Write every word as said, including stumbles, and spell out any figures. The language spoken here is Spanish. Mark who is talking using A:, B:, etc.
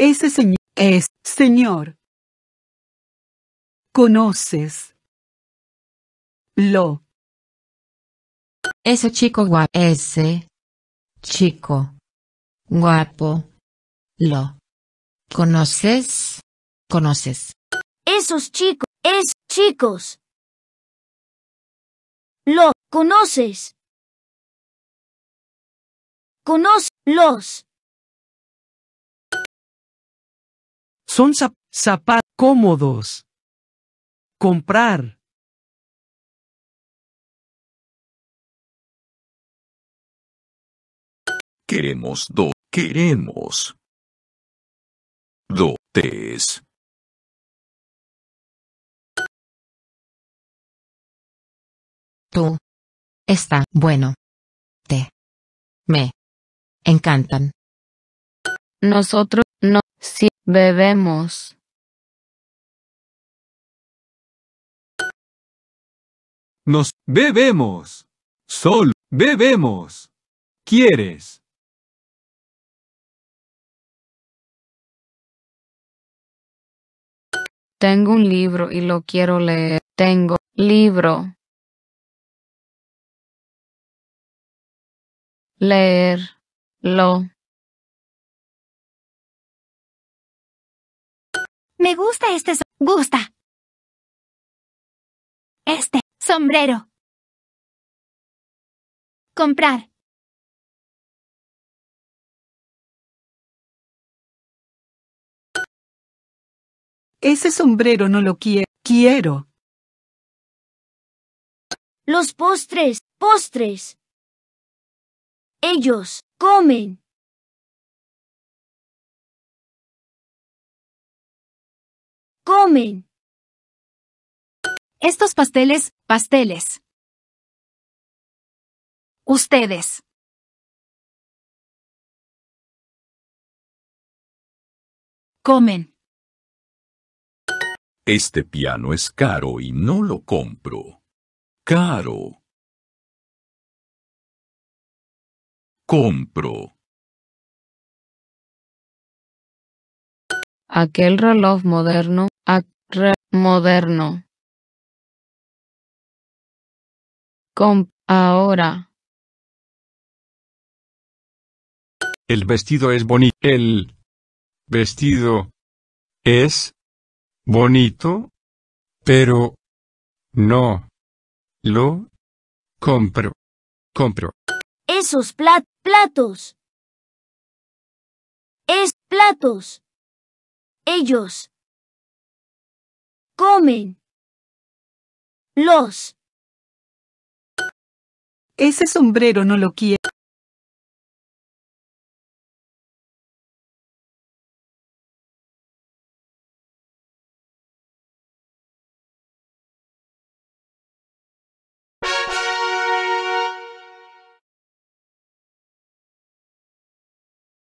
A: Ese señor es señor. Conoces. Lo.
B: Ese chico guapo. Ese chico guapo. Lo. ¿Conoces? ¿Conoces?
C: Esos chicos. Es chicos. Lo. ¿Conoces? Conoce. Los.
D: Son zap zapatos cómodos. Comprar.
E: Queremos do. Queremos. Dotes.
B: Tú. Está bueno. Te. Me. Encantan.
F: Nosotros no. Si bebemos.
D: Nos bebemos. Solo bebemos. ¿Quieres?
F: Tengo un libro y lo quiero leer. Tengo libro. Leer. Lo.
C: Me gusta este so- gusta. Este sombrero. Comprar.
A: Ese sombrero no lo quiero. Quiero.
C: Los postres. Postres. Ellos comen. Comen.
G: Estos pasteles, pasteles. Ustedes. Comen.
E: Este piano es caro y no lo compro. Caro. Compro.
F: Aquel reloj moderno. A re moderno. Comp. Ahora.
H: El vestido es bonito. El vestido es bonito, pero no lo compro. Compro.
C: Esos plat platos. Es platos. Ellos comen. Los.
A: Ese sombrero no lo quiero.